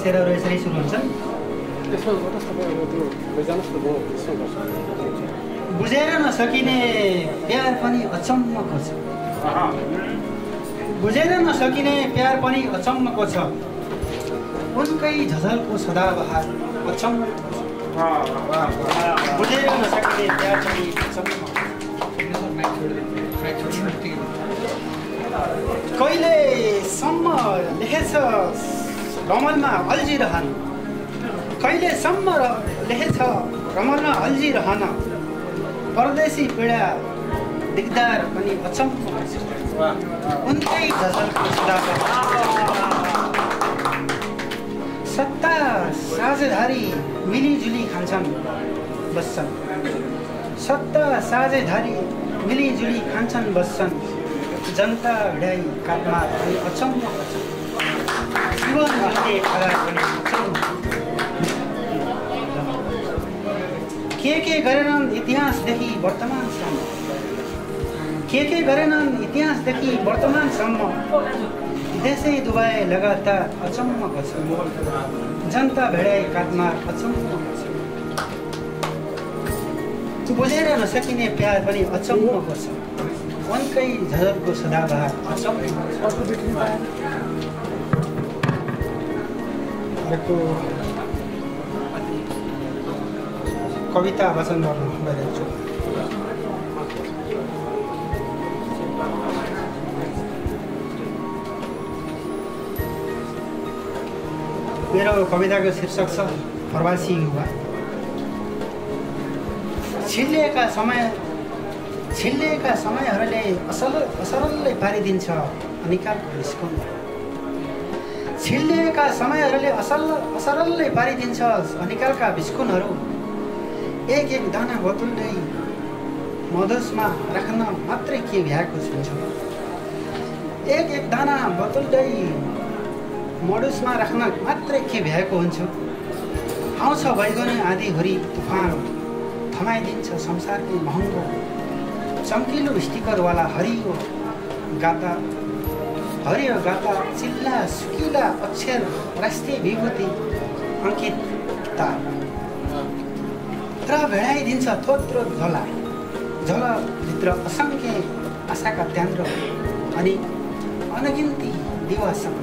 शेरहरू यसरी सुरु हुन्छन्। बुझेर नसकिने प्यार पनि अचम्मको छ, बुझेर नसकिने प्यार पनि अचम्मको छ, उनकै झझलको सदाबहार अचम्मको छ। बुझेर नसकिने प्यार पनि अचम्मको। कहिलेसम्म लेखेछ रमलमा अल्झिरहन, कहिलेसम्म लेखेछ रमलमा अल्झिरहन, परदेशी पीडा दिगदार पनि अचम्मको छ, उनकै झझलको सदाबहार। सत्ता साझेदारी मिलिजुली खान्छन् बस्छन्, सत्ता साझेदारी मिलिजुली खान्छन् बस्छन्, जनता भिडाइ काटमा पनि अचम्मको छ, जीवन भन्ने आधार पनि अचम्मको। के गरेनन् इतिहासदेखि वर्तमानसम्म, के गरेनन् इतिहासदेखि वर्तमानसम्म, देशै डुबाए लगातार अचम्मको छ, जनता भिडाइ काटमा अचम्मको छ। बुझेर नसकिने प्यार पनि अचम्मको छ, उनकै झझलको सदाबहार अचम्मको छ। अर्को कविता वचन गर्न गइरहेको छु। मेरो कविताको शीर्षक छ प्रवासी युवा। छिल्लिएका समयहरूले असरलले पारिदिन्छ अनिकालको निस्कुन, छिल्लिएका समयहरूले असरलले पारिदिन्छ अनिकालका बिस्कुनहरू, एक दाना बतुल्दै मधुसमा राख्न मात्रै के भ्याएको हुन्छ, एक दाना बतुल्दै मधुसमा राख्न मात्रै के भ्याएको हुन्छ। आउँछ बैगुनी आँधीहुरी तुफान, थमाइदिन्छ संसारकै महँगो चम्किलो स्टिकरवाला हरियो गाता, चिल्ला सुकिला अक्षर राष्ट्रिय विभूति अङ्कित किताब, र भेडाइदिन्छ थोत्रो झलभित्र असङ्ख्य आशाका त्यान्द्र अनि अनगिन्ती दिवा सपना।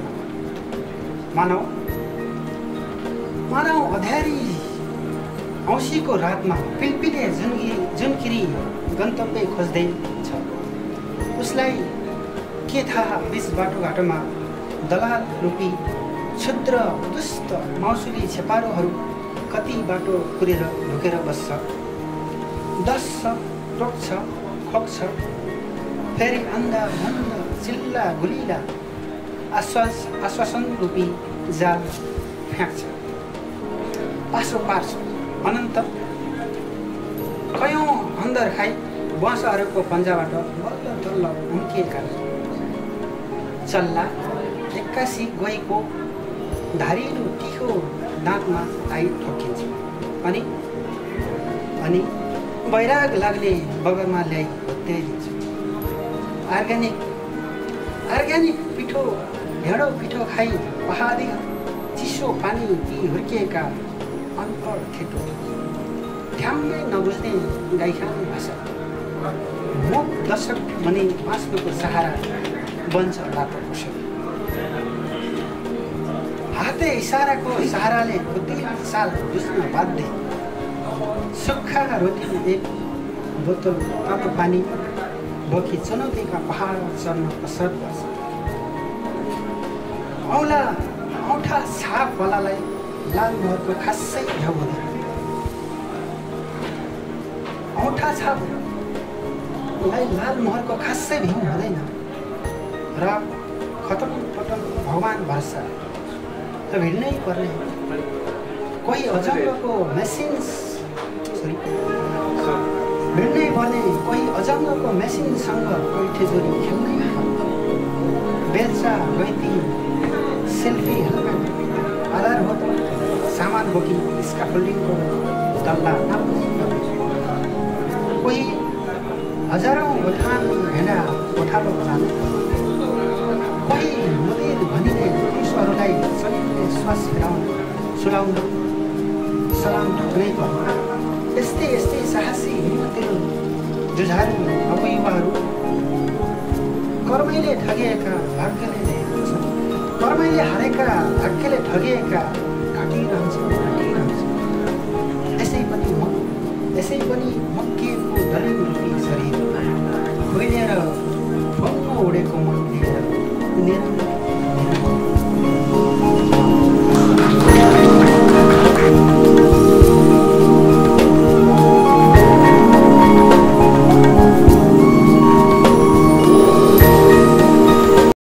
मानव अध्यारी औँसीको रातमा पिलपिले जुनकिरी गन्तव्य खोज्दै छ, उसलाई के थाहा बिच बाटोघाटोमा दलाल रूपी क्षुद्र दुष्ट मौसुली छेपारोहरू कति बाटो कुरेर ढुकेर बस्छ, दस्छ, टोक्छ, खोक्छ, फेरि अन्धा भन्द चिल्ला गुलिला आश्वासन रूपी जाल फ्याँक्छ, पासो पार्छ अनन्त। कयौँ अन्धर खाई बसहरूको पन्जाबाट बल्ल तल्ल उम्किएका चल्ला एक्कासी गएको धारिलो तिखो दाँतमा आई ठोकिन्छ, अनि वैराग लाग्ने बगरमा ल्याई हुत्याइदिन्छ। अर्ग्यानिक पिठो ढेँडो पिठो खाई पहाडी चिसो पानी पी हुर्किएका अनपढ ठेटो, ढ्याम्मै नबुझ्ने गाईखाने भाषा, मुख दशक मनी बाँच्नुको सहारा बन्छ बाटो कुशल। हाते इसाराको सहाराले बुद्धि साल बुझ्न बाध्य, सुक्खा रोटी एक बोतल तातो पानी बोकी चुनौतीका पहाड चढ्न कसरत गर्छ। औँठा छापवालालाई लाल मोहरको खासै घाउ हुँदैन, औँठा छापलाई लाल मोहरको खासै भ्याउ हुँदैन, र खतम भगवान भरोसा त भिड्नै पर्ने। कोही अजङ्गको भिड्नै पर्ने, कोही अजङ्गको मेसिनसँग पैठेजोरी खेल्नै पर्ने। बेल्चा गैती सेल्फी हेलमेट आधारभूत सामान बोकी स्काफोल्डिङको डल्ला कोही हजारौँ गोठान भेडा गोठालो जाने, कोही मदिर भनिने पशुहरूलाई शरीरले श्वास फेराउन सुलाउन सलाम ठोक्नै पर्यो। यस्तै यस्तै साहसी हिम्मतिलो जुझारु नवयुवाहरू कर्मैले ठगिएका भाग्यले छन्। कर्मैले हारेका भाग्यले ठगिएका काटिरहन्छन्। यसै पनि मक्किएको दलिन रूपी शरीर खोइलिएर फङ्ग उडेको मन लिएर उनीहरू